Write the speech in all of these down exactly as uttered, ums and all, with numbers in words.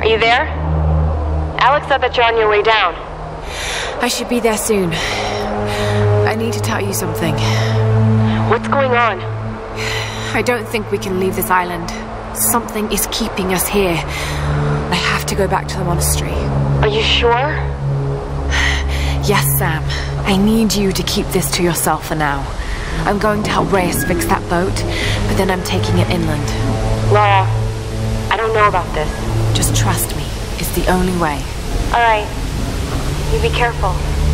you there? Alex said that you're on your way down. I should be there soon. I need to tell you something. What's going on? I don't think we can leave this island. Something is keeping us here. I have to go back to the monastery. Are you sure? Yes, Sam. I need you to keep this to yourself for now. I'm going to help Reyes fix that boat, but then I'm taking it inland. Laura, I don't know about this. Just trust me. It's the only way. All right. You be careful.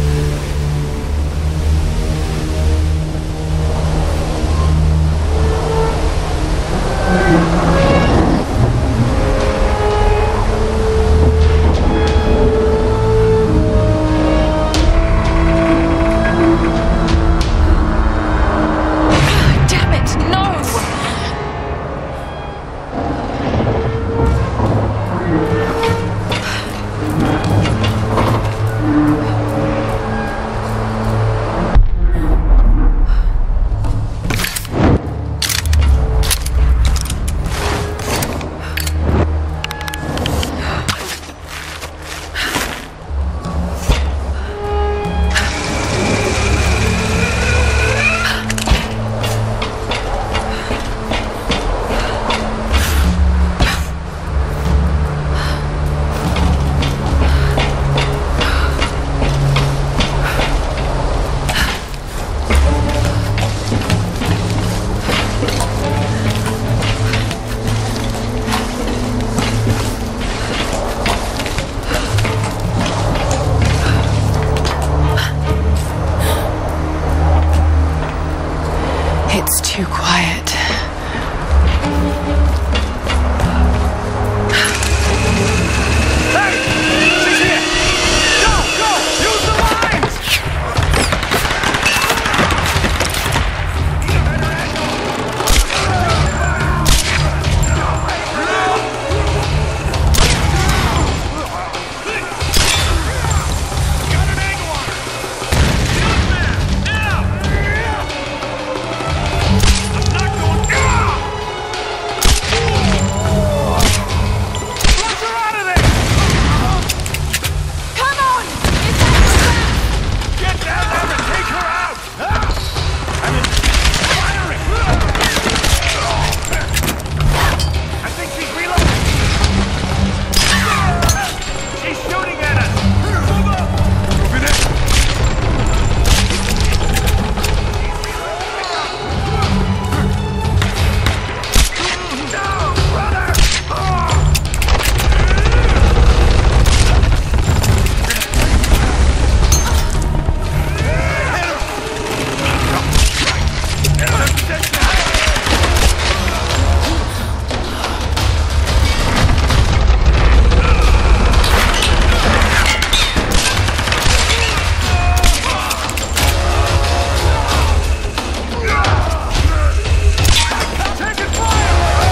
It's too quiet. Hey! She's here! Go! Go! Use the lines! Got an angle on her! Now! I'm not going... Flush her out of there! Come on! Get down there and take her out! I'm firing! I think she's reloading! She's shooting at us! Move up! Moving in! Down, brother! Taking fire!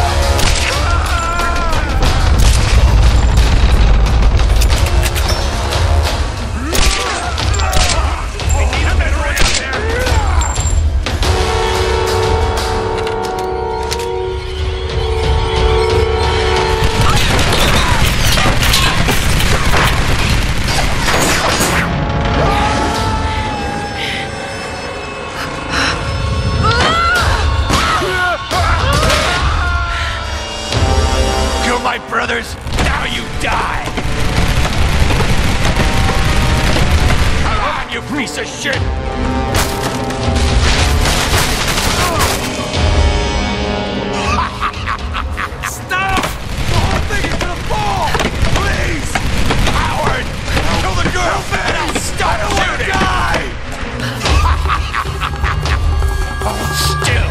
We need a better way out there! Kill my brothers, now you die! Come on, you piece of shit! Stop! The whole thing is gonna fall! Please! Howard! Kill the girl! And I'll stop shooting! Die! Hold still!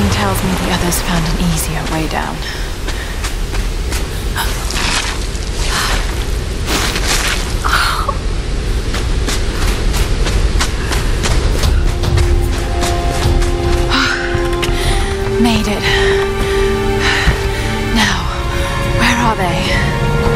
Something tells me the others found an easier way down. Made it. Now, where are they?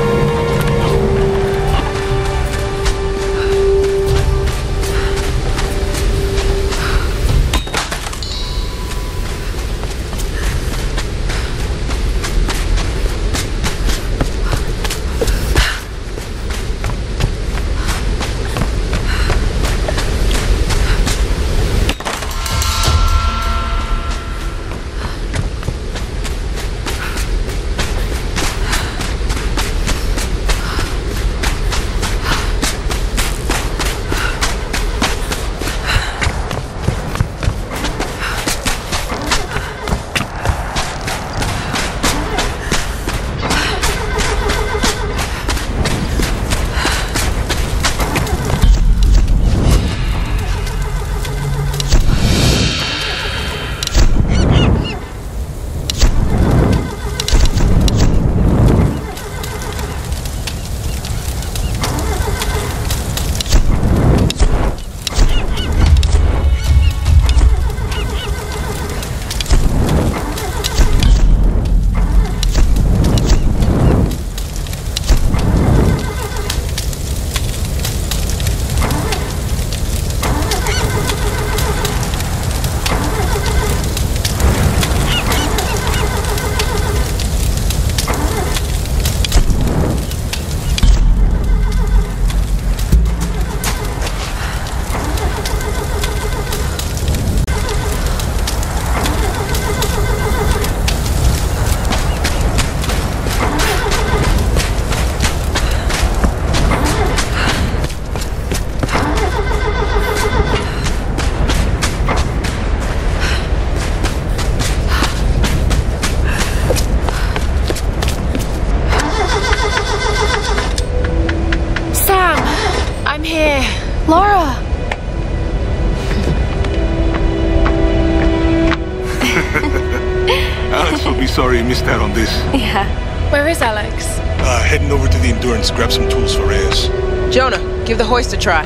Sorry you missed out on this. Yeah. Where is Alex? Uh, heading over to the Endurance, grab some tools for Reyes. Jonah, give the hoist a try.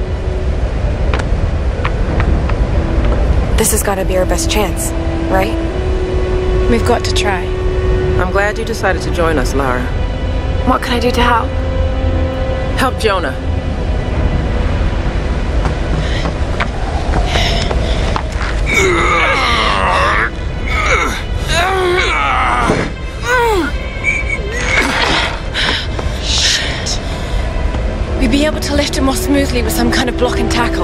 This has got to be our best chance, right? We've got to try. I'm glad you decided to join us, Lara. What can I do to help? Help Jonah. We'd be able to lift him more smoothly with some kind of block and tackle.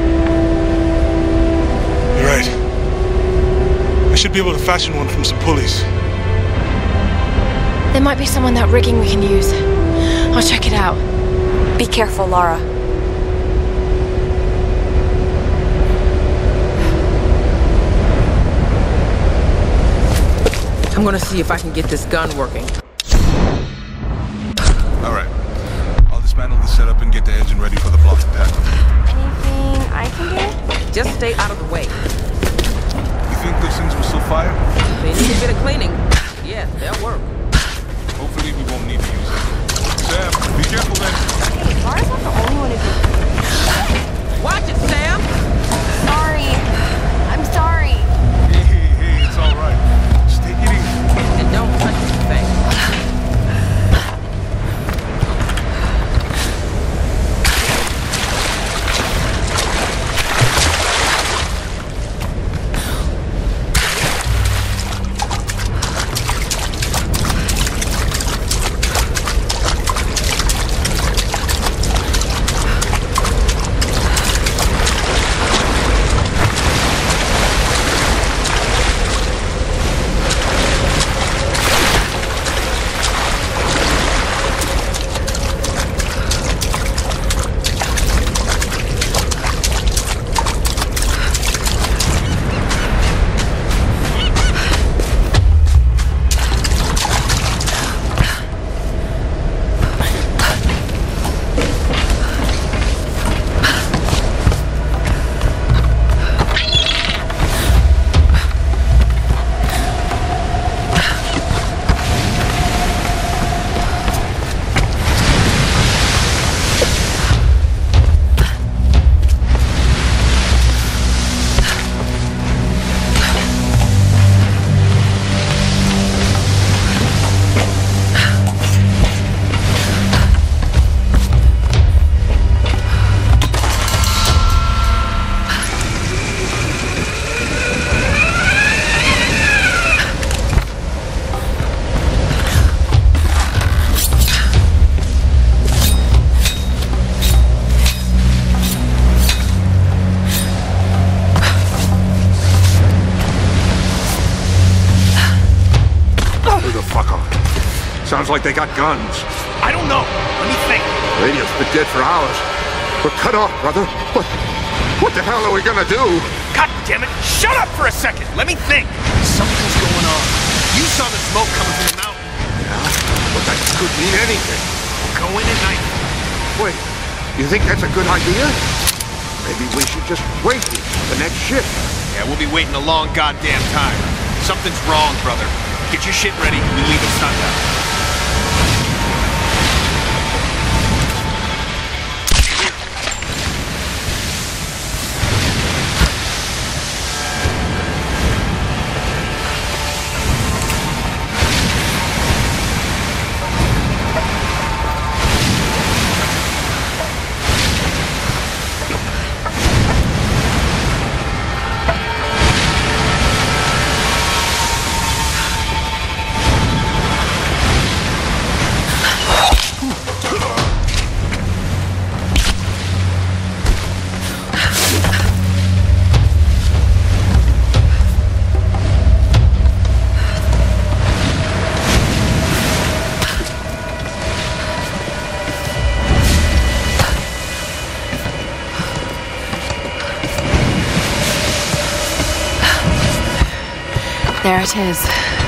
You're right. I should be able to fashion one from some pulleys. There might be some on that rigging we can use. I'll check it out. Be careful, Lara. I'm gonna see if I can get this gun working. All right. I'll dismantle the setup and get the engine ready for the block and tackle. Anything I can do? Just stay out of the way. You think those things will still fire? They need a bit of cleaning. Yeah, they'll work. Hopefully we won't need to use it. Sam, be careful then. Hey, Lara's not the only one who can... Watch it, Sam! Sorry. I'm sorry. Hey, hey, hey, it's all right. Just take it easy. And don't touch the thing. Sounds like they got guns. I don't know. Let me think. Radio's been dead for hours. We're cut off, brother. What, what the hell are we gonna do? God damn it! Shut up for a second! Let me think! Something's going on. You saw the smoke coming from the mountain. Yeah, but that could mean anything. We'll go in at night. Wait, you think that's a good idea? Maybe we should just wait here for the next ship. Yeah, we'll be waiting a long goddamn time. Something's wrong, brother. Get your shit ready. We leave at sundown. There it is.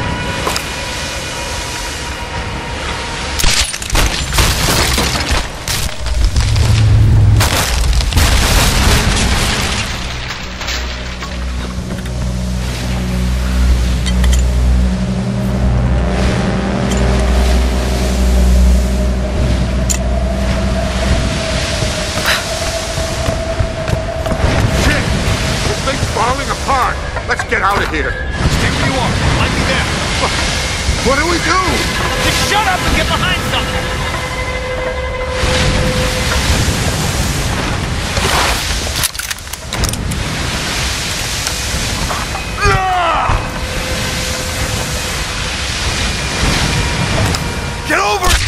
Shit! This thing's falling apart! Let's get out of here! Stay where you are. I'll be there. What do we do? Just shut up and get behind something! Get over it!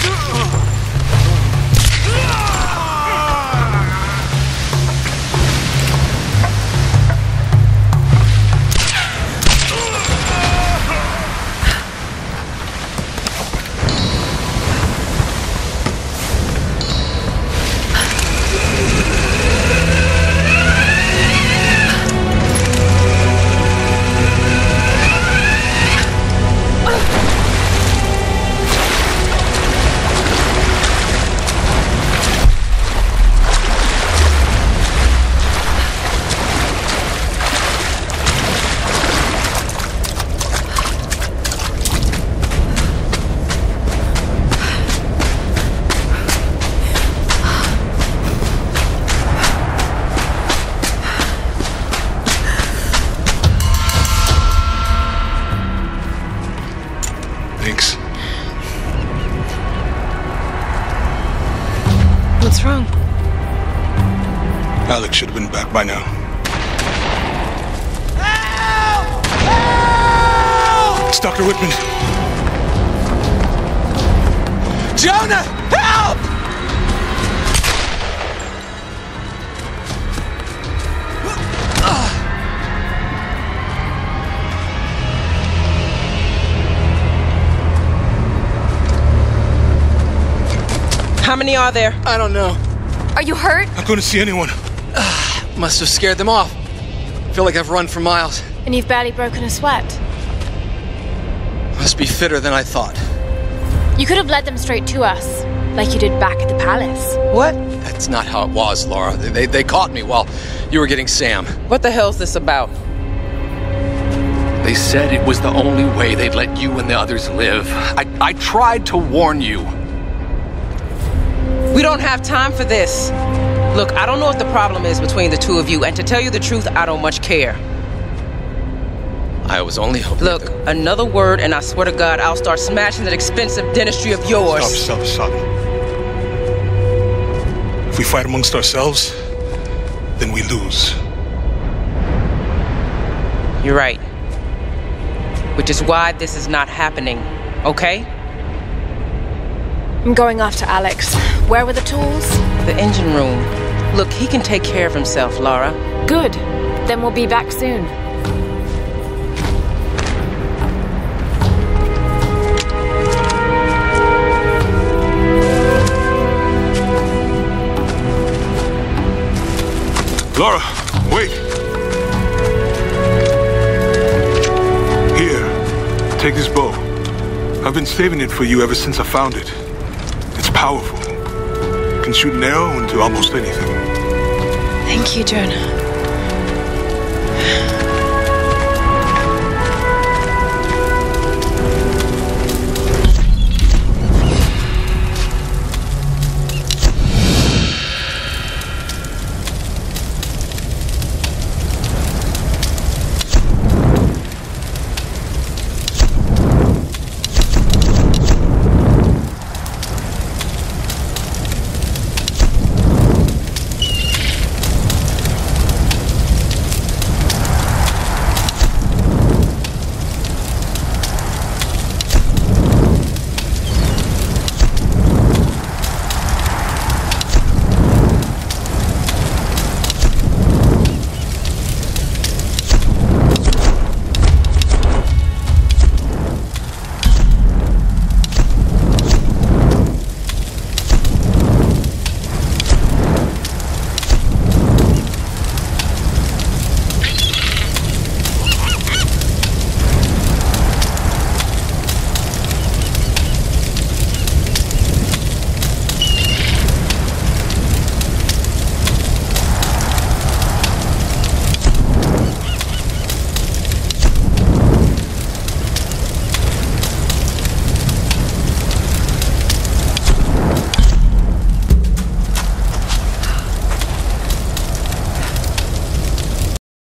Thanks. What's wrong? Alex should have been back by now. Help! Help! It's Doctor Whitman. Jonah! Help! How many are there? I don't know. Are you hurt? I couldn't see anyone. Must have scared them off. Feel like I've run for miles. And you've barely broken a sweat. Must be fitter than I thought. You could have led them straight to us, like you did back at the palace. What? That's not how it was, Laura. They, they, they caught me while you were getting Sam. What the hell's this about? They said it was the only way they'd let you and the others live. I, I tried to warn you. We don't have time for this. Look, I don't know what the problem is between the two of you, and to tell you the truth, I don't much care. I was only hoping Look, that... another word, and I swear to God, I'll start smashing that expensive dentistry of yours. Stop, stop, stop. If we fight amongst ourselves, then we lose. You're right. Which is why this is not happening, okay? I'm going after Alex. Where were the tools? The engine room. Look, he can take care of himself, Laura. Good. Then we'll be back soon. Lara, wait! Here, take this bow. I've been saving it for you ever since I found it. It's powerful. It can shoot an arrow into almost anything. Thank you, Jonah.